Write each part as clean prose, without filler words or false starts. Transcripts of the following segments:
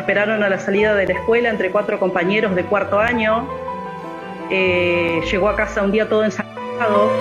esperaron a la salida de la escuela entre 4 compañeros de cuarto año. Llegó a casa un día todo ensangrentado.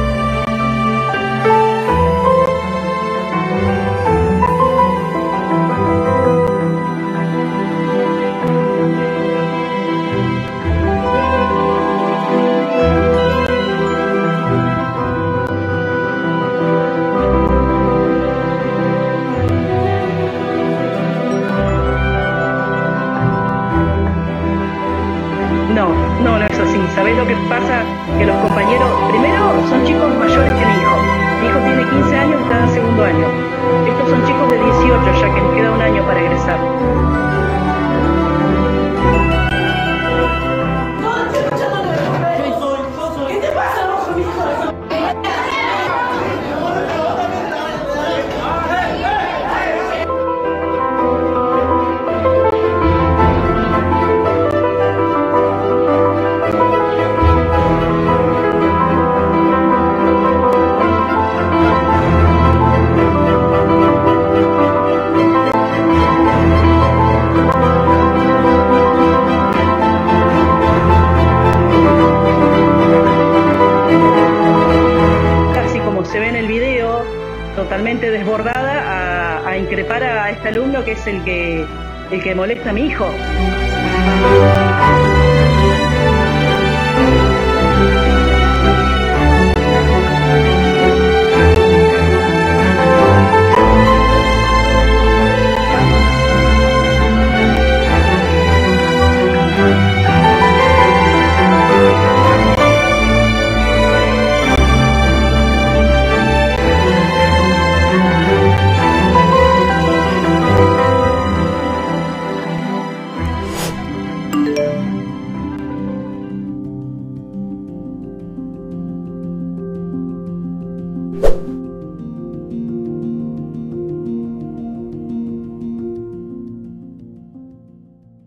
No es así. ¿Sabés lo que pasa? Que los compañeros, primero, son chicos mayores que mi hijo. Mi hijo tiene 15 años y está en segundo año. Estos son chicos de 18, ya que les queda un año para egresar. ¿Qué te pasa, rojo, mi hijo? Se ve en el video, totalmente desbordada a increpar a este alumno que es el que molesta a mi hijo.